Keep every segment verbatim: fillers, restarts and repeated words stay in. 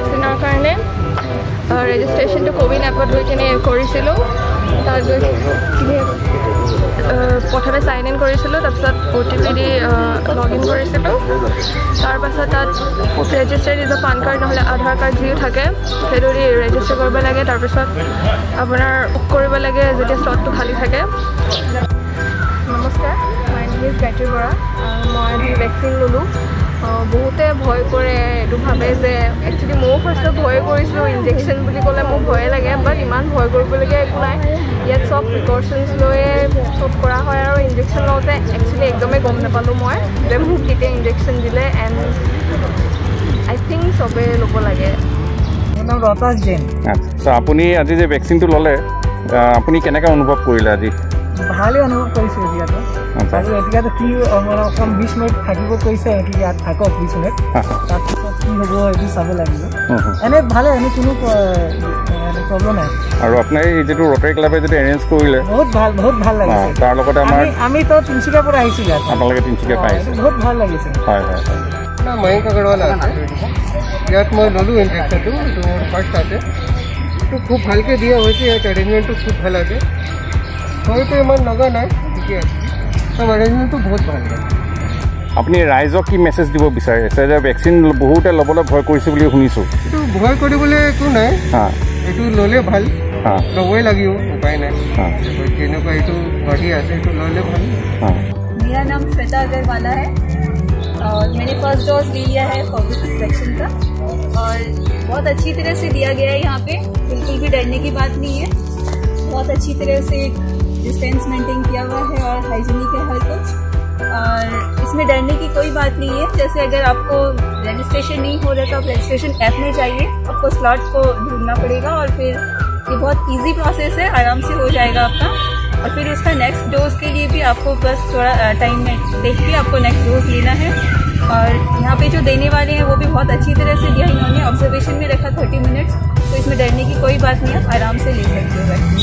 ভেকচিনৰ কাৰণে ৰেজিষ্ট্ৰেশ্যনটো কোৱিন এপত গৈ কিনে কৰিছিলোঁ। তাত গৈ প্ৰথমে চাইন ইন কৰিছিলোঁ, তাৰপিছত অ' টি পি দি লগ ইন কৰিছিলোঁ। তাৰপাছত তাত ৰেজিষ্টাৰ নিজৰ পান কাৰ্ড নহ'লে আধাৰ কাৰ্ড যিও থাকে সেইটো দি ৰেজিষ্টাৰ কৰিব লাগে। তাৰপিছত আপোনাৰ বুক কৰিব লাগে যেতিয়া শ্লটটো খালী থাকে। নমস্কাৰ, my name is Gayatri Bora. মই আজি ভেকচিন ল'লোঁ। বহুতে ভয় কৰে, এইটো ভাবে যে একচুৱেলি ময়ো ফাৰ্ষ্টত ভয় কৰিছিলোঁ। ইনজেকশ্যন বুলি ক'লে মোৰ ভয়ে লাগে, বাট ইমান ভয় কৰিবলগীয়া একো নাই। ইয়াত চব প্ৰিকশ্যনছ লৈয়ে চব কৰা হয়। আৰু ইনজেকশ্যন লওঁতে একচুৱেলি একদমেই গম নাপালোঁ মই যে মোক কেতিয়া ইনজেকশ্যন দিলে। এণ্ড আই থিংক চবেই ল'ব লাগে। মোৰ নাম ৰতাজ জৈন। আচ্ছা, আপুনি আজি যে ভেকচিনটো ল'লে আপুনি কেনেকৈ অনুভৱ কৰিলে? আজি ভালেই অনুভৱ কৰিছোঁ এতিয়াতো। আৰু এতিয়াতো কি অকণ বিছ মিনিট থাকিব কৈছে, কি ইয়াত থাকক বিছ মিনিট, তাৰপিছত কি হ'ব এইটো চাব লাগিব। এনেই ভালে, এনেই কোনো প্ৰব্লেম নাই। আৰু আপোনাৰ এই যিটো ৰটাৰী ক্লাবে যিটো এৰেঞ্জ কৰিলে বহুত ভাল, বহুত ভাল লাগিছে। তাৰ লগতে আমাৰ আমিতো তিনিচুকীয়াৰ পৰা আহিছোঁ ইয়াত, আপোনালোকে তিনিচুকীয়া পাই আহিছে, বহুত ভাল লাগিছে। হয় হয় হয়। ময়ংক আগৰৱাল আছে ইয়াত। মই ল'লোঁ ইনজেকশ্যনটো, এইটো মোৰ ফাৰ্ষ্ট আছে। এইটো খুব ভালকৈ দিয়া হৈছে। ইয়াত এৰেঞ্জমেণ্টটো খুব ভাল আছে। হয়তো ইমান লগা নাই, ঠিকে আছে। চব এৰেঞ্জমেণ্টটো বহুত ভাল। আপুনি ৰাইজক কি মেছেজ দিব বিচাৰিছে যে ভেকচিন বহুতে ল'বলৈ ভয় কৰিছে বুলি শুনিছোঁ? এইটো ভয় কৰিবলৈ একো নাই, এইটো ল'লে ভাল, ল'বই লাগিব, উপায় নাই। যেনেকুৱা এইটো বডি আছে এইটো ল'লে ভাল। मेरा नाम श्वेता अग्रवाला है और मैंने फर्स्ट डोज ले लिया है कोविड वैक्सीन का और बहुत अच्छी तरह से दिया गया है। यहाँ पे बिल्कुल भी डरने की बात नहीं है। बहुत अच्छी तरह से डिस्टेंस मेंटेन किया हुआ है और हाइजीनिक है हर कुछ। और इसमें डरने की कोई बात नहीं है। जैसे अगर आपको रजिस्ट्रेशन नहीं हो रहा तो आप रजिस्ट्रेशन ऐप में जाइए, आपको स्लॉट को ढूंढना पड़ेगा और फिर ये बहुत इजी प्रोसेस है, आराम से हो जाएगा आपका। और फिर उसका नेक्स्ट डोज के लिए भी आपको बस थोड़ा टाइम में देख के आपको नेक्स्ट डोज लेना है। और यहाँ पे जो देने वाले हैं वो भी बहुत अच्छी तरह से दिया। इन्होंने ऑब्जर्वेशन में रखा थर्टी मिनट्स, तो इसमें डरने की कोई बात नहीं है, आप आराम से ले सकते हो वैक्सीन।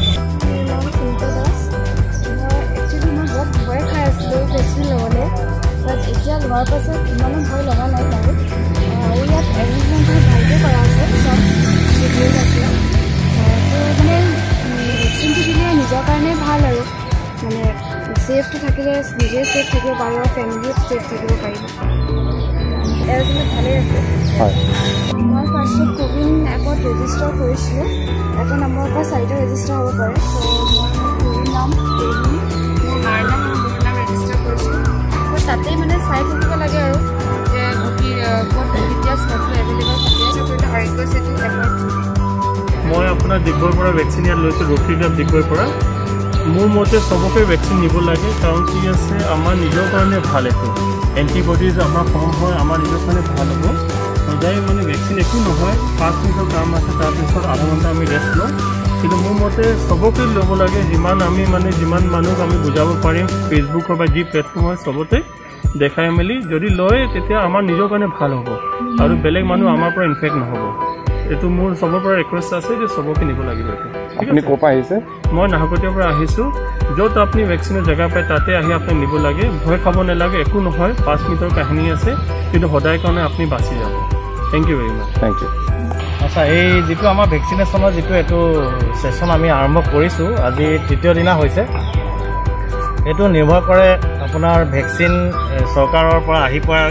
एक्चुअली मैं बहुत भय खाई आছিলোঁ ভেকচিন ল'বলৈ, বাট এতিয়া লোৱাৰ পাছত ইমানো ভয় লগা নাই বাৰু। আৰু ইয়াত এৰেঞ্জমেণ্টটো ভালকৈ কৰা আছে, চব শিডিউল আছে। তো মানে ভেকচিনটো দিলে নিজৰ কাৰণে ভাল আৰু মানে ছেফটো থাকিলে নিজে ছেফ থাকিব পাৰিব, ফেমিলিও ছেফ থাকিব পাৰিব। এৰেঞ্জমেণ্ট ভালেই আছে। মই ফাৰ্ষ্টত কোৱিন এপত ৰেজিষ্টাৰ কৰিছিলোঁ। এটা নম্বৰৰ পৰা চাৰিটা ৰেজিষ্টাৰ হ'ব পাৰে। চ' মই কোৱিন নাম মোৰ মাৰ নাম আৰু মোৰ নাম ৰেজিষ্টাৰ কৰিছিলোঁ। তো তাতেই মানে চাই থাকিব লাগে আৰু যে বাকী ক'ত কেতিয়া স্লটটো এভেইলেবল থাকে কৰিলে আৰোগ্য সেতু এপত। মই আপোনাৰ ডিগবৈৰ পৰা ভেকচিন ইয়াত লৈছোঁ, ৰটৰী ক্লাব ডিগবৈৰ পৰা। মোৰ মতে চবকে ভেকচিন নিব লাগে, কাৰণ কি আছে আমাৰ নিজৰ কাৰণে ভাল। এইটো এণ্টিবডিজ আমাৰ কম হয়, আমাৰ নিজৰ কাৰণে ভাল হ'ব। সদায় মানে ভেকচিন একো নহয়, পাঁচ মিনিটৰ কাম আছে, তাৰপিছত আধা ঘণ্টা আমি ৰেষ্ট লওঁ। কিন্তু মোৰ মতে চবকে ল'ব লাগে, যিমান আমি মানে যিমান মানুহক আমি বুজাব পাৰিম ফেচবুকৰ বা যি প্লেটফৰ্ম হয় চবতে দেখাই মেলি যদি লয় তেতিয়া আমাৰ নিজৰ কাৰণে ভাল হ'ব আৰু বেলেগ মানুহ আমাৰ পৰা ইনফেক্ট নহ'ব। এইটো মোৰ চবৰ পৰা ৰিকুৱেষ্ট আছে যে চবকে নিব লাগিব। এইটো আপুনি ক'ৰ পৰা আহিছে? মই নাহৰকটীয়াৰ পৰা আহিছোঁ। য'ত আপুনি ভেকচিনৰ জেগা পায় তাতে আহি আপুনি নিব লাগে, ভয় খাব নালাগে, একো নহয়। পাঁচ মিনিটৰ কাহিনী আছে, কিন্তু সদায় কাৰণে আপুনি বাচি যাব। Thank you very much. Thank you. আচ্ছা, এই যিটো আমাৰ ভেকচিনেশ্যনৰ যিটো এইটো ছেশ্যন আমি আৰম্ভ কৰিছোঁ, আজি তৃতীয় দিনা হৈছে। এইটো নিৰ্ভৰ কৰে আপোনাৰ ভেকচিন চৰকাৰৰ পৰা আহি পোৱাৰ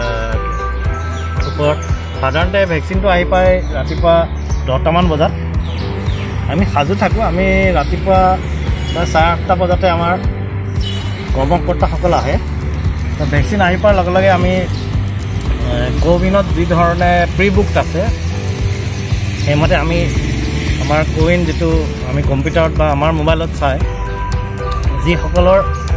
ওপৰত। সাধাৰণতে ভেকচিনটো আহি পায় ৰাতিপুৱা দহটামান বজাত। আমি সাজু থাকোঁ, আমি ৰাতিপুৱা প্ৰায় চাৰে আঠটা বজাতে আমাৰ কৰ্মকৰ্তাসকল আহে। তো ভেকচিন আহি পোৱাৰ লগে লগে আমি কোৱিনত যি ধৰণে প্ৰি বুকড আছে সেইমতে আমি আমাৰ কোৱিন যিটো আমি কম্পিউটাৰত বা আমাৰ মোবাইলত চাই যিসকলৰ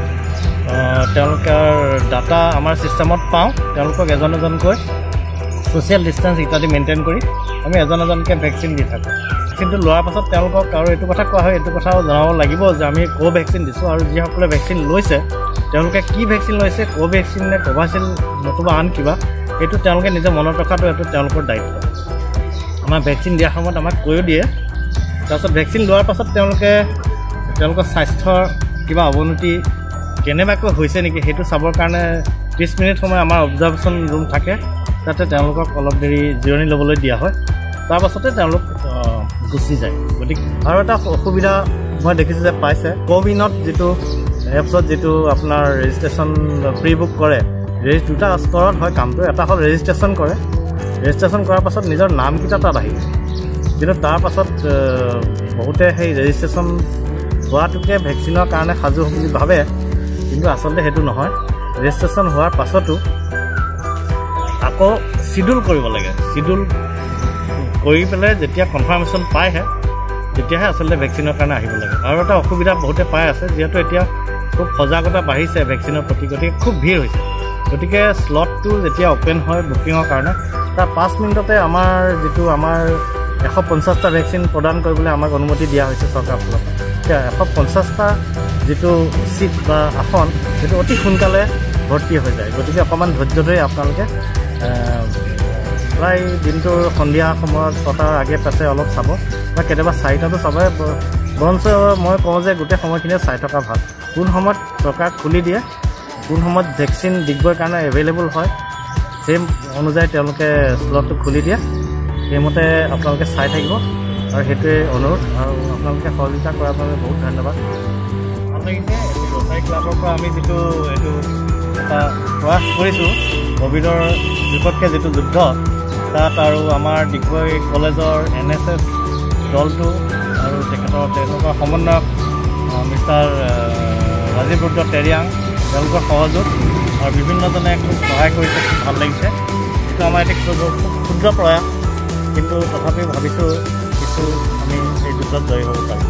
তেওঁলোকৰ ডাটা আমাৰ ছিষ্টেমত পাওঁ, তেওঁলোকক এজন এজনকৈ ছ'চিয়েল ডিষ্টেঞ্চ ইত্যাদি মেইনটেইন কৰি আমি এজন এজনকৈ ভেকচিন দি থাকোঁ। ভেকচিনটো লোৱাৰ পাছত তেওঁলোকক আৰু এইটো কথা কোৱা হয়, এইটো কথাও জনাব লাগিব যে আমি কোভেক্সিন দিছোঁ আৰু যিসকলে ভেকচিন লৈছে তেওঁলোকে কি ভেকচিন লৈছে, কোভেক্সিন নে কোভাচিল্ড নতুবা আন কিবা, এইটো তেওঁলোকে নিজে মনত ৰখাটো এইটো তেওঁলোকৰ দায়িত্ব। আমাৰ ভেকচিন দিয়াৰ সময়ত আমাক কৈও দিয়ে। তাৰপিছত ভেকচিন লোৱাৰ পাছত তেওঁলোকে তেওঁলোকৰ স্বাস্থ্যৰ কিবা অৱনতি কেনেবাকৈ হৈছে নেকি সেইটো চাবৰ কাৰণে ত্ৰিছ মিনিট সময় আমাৰ অবজাৰ্ভেশ্যন ৰুম থাকে। তাতে তেওঁলোকক অলপ দেৰি জিৰণি ল'বলৈ দিয়া হয় তাৰ পাছতে তেওঁলোক গুচি যায় গতিকে আৰু এটা অসুবিধা মই দেখিছোঁ যে পাইছে কোৱিনত যিটো এপছত যিটো আপোনাৰ ৰেজিষ্ট্ৰেশ্যন প্ৰি বুক কৰে ৰেজ দুটা স্তৰত হয় কামটো এটা হ'ল ৰেজিষ্ট্ৰেশ্যন কৰে ৰেজিষ্ট্ৰেশ্যন কৰাৰ পাছত নিজৰ নামকেইটা তাত আহিব কিন্তু তাৰ পাছত বহুতে সেই ৰেজিষ্ট্ৰেশ্যন হোৱাটোকে ভেকচিনৰ কাৰণে সাজু বুলি ভাবে কিন্তু আচলতে সেইটো নহয় ৰেজিষ্ট্ৰেশ্যন হোৱাৰ পাছতো আকৌ চিডিউল কৰিব লাগে চিডিউল কৰি পেলাই যেতিয়া কনফাৰ্মেশ্যন পায়হে তেতিয়াহে আচলতে ভেকচিনৰ কাৰণে আহিব লাগে আৰু এটা অসুবিধা বহুতে পাই আছে যিহেতু এতিয়া খুব সজাগতা বাঢ়িছে ভেকচিনৰ প্ৰতি গতিকে খুব ভিৰ হৈছে গতিকে স্লটটো যেতিয়া অ'পেন হয় বুকিঙৰ কাৰণে তাৰ পাঁচ মিনিটতে আমাৰ যিটো আমাৰ এশ পঞ্চাছটা ভেকচিন প্ৰদান কৰিবলৈ আমাক অনুমতি দিয়া হৈছে চৰকাৰৰ ফালৰ পৰা এতিয়া এশ পঞ্চাছটা যিটো ছিট বা আসন সেইটো অতি সোনকালে ভৰ্তি হৈ যায় গতিকে অকণমান ধৈৰ্য ধৰি আপোনালোকে প্ৰায় দিনটোৰ সন্ধিয়া সময়ত ছটাৰ আগে পাছে অলপ চাব বা কেতিয়াবা চাৰিটাতো চাবই বৰঞ্চ মই কওঁ যে গোটেই সময়খিনিয়ে চাই থকা ভাল কোন সময়ত চৰকাৰ খুলি দিয়ে কোন সময়ত ভেকচিন ডিগবৈৰ কাৰণে এভেইলেবল হয় সেই অনুযায়ী তেওঁলোকে স্লটটো খুলি দিয়ে সেইমতে আপোনালোকে চাই থাকিব আৰু সেইটোৱে অনুৰোধ আৰু আপোনালোকে সহযোগিতা কৰাৰ বাবে বহুত ধন্যবাদ ভাল লাগিছে ৰটাৰী ক্লাবৰ পৰা আমি যিটো এইটো এটা প্ৰয়াস কৰিছোঁ ক'ভিডৰ বিপক্ষে যিটো যুদ্ধ তাত আৰু আমাৰ ডিগবৈ কলেজৰ এন এছ এছ দলটো আৰু তেখেতৰ তেওঁলোকৰ সমন্বয়ক মিষ্টাৰ ৰাজীৱ ৰুদ্ৰ টেৰিয়াং তেওঁলোকৰ সহযোগ আৰু বিভিন্নজনে খুব সহায় কৰিছে খুব ভাল লাগিছে এইটো আমাৰ এতিয়া খুব ক্ষুদ্ৰ প্ৰয়াস কিন্তু তথাপিও ভাবিছোঁ কিছু আমি এই যুদ্ধত জয়ী হ'ব পাৰিম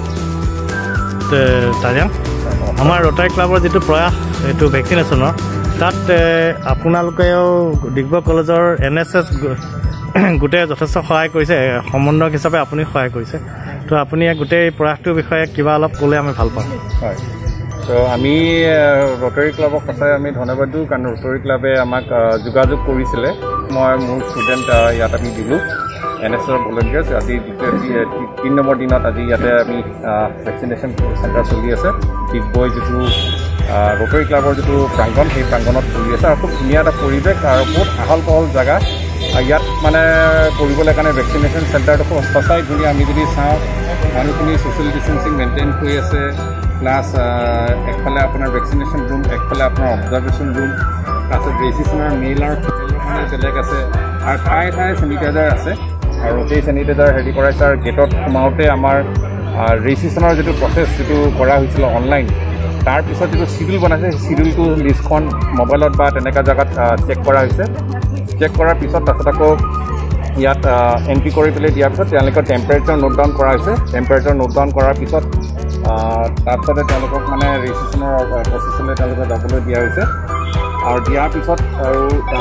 টেৰিয়াং আমাৰ ৰটাৰী ক্লাবৰ যিটো প্ৰয়াস এইটো ভেকচিনেশ্যনৰ তাত আপোনালোকেও ডিগবৈ কলেজৰ এন এছ এছ গোটেই যথেষ্ট সহায় কৰিছে সমন্বয়ক হিচাপে আপুনি সহায় কৰিছে তো আপুনি গোটেই প্ৰয়াসটোৰ বিষয়ে কিবা অলপ ক'লে আমি ভাল পাম হয় তো আমি ৰটাৰী ক্লাবক সঁচাই আমি ধন্যবাদ দিওঁ কাৰণ ৰটাৰী ক্লাবে আমাক যোগাযোগ কৰিছিলে মই মোৰ ষ্টুডেণ্ট ইয়াত আমি দিলোঁ এন এছ এছৰ ভলেণ্টিয়াৰ্ছ আজি তিনি নম্বৰ দিনত আজি ইয়াতে আমি ভেকচিনেশ্যন চেণ্টাৰ চলি আছে ডিগবৈ যিটো ৰটাৰী ক্লাবৰ যিটো প্ৰাংগণ সেই প্ৰাংগণত চলি আছে আৰু খুব ধুনীয়া এটা পৰিৱেশ আৰু বহুত আহল বহল জেগা ইয়াত মানে কৰিবলৈ কাৰণে ভেকচিনেশ্যন চেণ্টাৰটো খুব সঁচাই ধুনীয়া আমি যদি চাওঁ মানুহখিনি ছ'চিয়েল ডিষ্টেঞ্চিং মেইনটেইন কৰি আছে প্লাছ একফালে আপোনাৰ ভেকচিনেশ্যন ৰুম একফালে আপোনাৰ অবজাৰ্ভেশ্যন ৰুম তাৰপিছত ৰেজিষ্ট্ৰেশ্যনৰ মেইল আৰু ফিমেলৰ কাৰণে বেলেগ আছে আৰু ঠায়ে ঠায়ে চেনিটাইজাৰ আছে আৰু সেই চেনিটাইজাৰ হেৰি কৰাইছে আৰু গেটত সোমাওঁতে আমাৰ ৰেজিষ্ট্ৰেশ্যনৰ যিটো প্ৰচেছ যিটো কৰা হৈছিলে অনলাইন তাৰপিছত যিটো চিডিউল বনাইছে সেই চিডিউলটো লিষ্টখন মোবাইলত বা তেনেকুৱা জেগাত চেক কৰা হৈছে চেক কৰাৰ পিছত তাৰপিছত আকৌ ইয়াত এণ্ট্ৰি কৰি পেলাই দিয়াৰ পিছত তেওঁলোকৰ টেম্পাৰেচাৰ নোট ডাউন কৰা হৈছে টেম্পাৰেচাৰ নোট ডাউন কৰাৰ পিছত তাৰপিছতে তেওঁলোকক মানে ৰেজিষ্ট্ৰেশ্যনৰ প্ৰচেছলৈ তেওঁলোকক যাবলৈ দিয়া হৈছে আৰু দিয়াৰ পিছত আৰু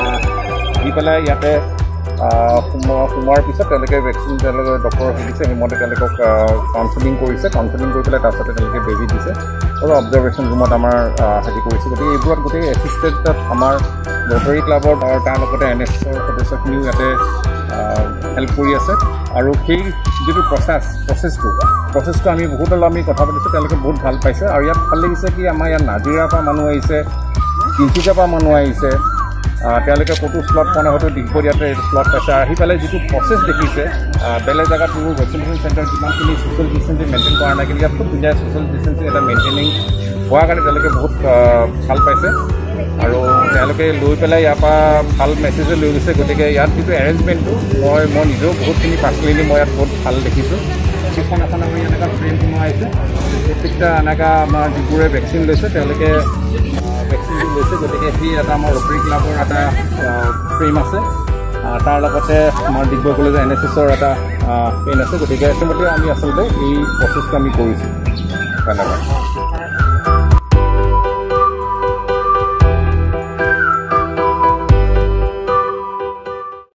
দি পেলাই ইয়াতে সোমোৱা সোমোৱাৰ পিছত তেওঁলোকে ভেকচিন তেওঁলোকে ডক্টৰ সুধিছে সেইমতে তেওঁলোকক কাউন্সেলিং কৰিছে কাউন্সেলিং কৰি পেলাই তাৰপিছতে তেওঁলোকে বেজী দিছে আৰু অবজাৰ্ভেশ্যন ৰুমত আমাৰ হেৰি কৰিছে গতিকে এইবোৰত গোটেই এছিষ্টেণ্টত আমাৰ ৰটাৰী ক্লাবৰ আৰু তাৰ লগতে এন এছ এছৰ সদস্যখিনিও ইয়াতে হেল্প কৰি আছে আৰু সেই যিটো প্ৰচেছ প্ৰচেছটো প্ৰচেছটো আমি বহুতলৈ আমি কথা পাতিছোঁ তেওঁলোকে বহুত ভাল পাইছে আৰু ইয়াত ভাল লাগিছে কি আমাৰ ইয়াত নাজিৰাৰ পৰা মানুহ আহিছে তিনিচুকীয়াৰ পৰা মানুহ আহিছে তেওঁলোকে ক'তো স্লট পোৱা নাই হয়তো ডিগবৈত ইয়াতে স্লট পাইছে আৰু আহি পেলাই যিটো প্ৰচেছ দেখিছে বেলেগ জেগাত মোৰ ভেকচিনেশ্যন চেণ্টাৰ যিমানখিনি ছ'চিয়েল ডিষ্টেঞ্চিং মেইনটেইন কৰা নাই কিন্তু ইয়াত খুব ধুনীয়া ছ'চিয়েল ডিষ্টেঞ্চিং এটা মেইনটেইনিং হোৱাৰ কাৰণে তেওঁলোকে বহুত ভাল পাইছে আৰু তেওঁলোকে লৈ পেলাই ইয়াৰ পৰা ভাল মেছেজো লৈ গৈছে গতিকে ইয়াত যিটো এৰেঞ্জমেণ্টটো মই মই নিজেও বহুতখিনি পাৰ্চনেলি মই ইয়াত বহুত ভাল দেখিছোঁ এখন এখন আমি এনেকুৱা ফ্ৰেম সোমোৱা আহিছে প্ৰত্যেকটা এনেকুৱা আমাৰ যিবোৰে ভেকচিন লৈছে তেওঁলোকে ভেকচিনটো লৈছে গতিকে সেই এটা আমাৰ ৰটাৰী ক্লাবৰ এটা ফ্ৰেম আছে তাৰ লগতে আমাৰ ডিগবৈ কলেজৰ এন এছ এছৰ এটা পেন আছে গতিকে সেইমতে আমি আচলতে এই প্ৰচেছটো আমি কৰিছোঁ ধন্যবাদ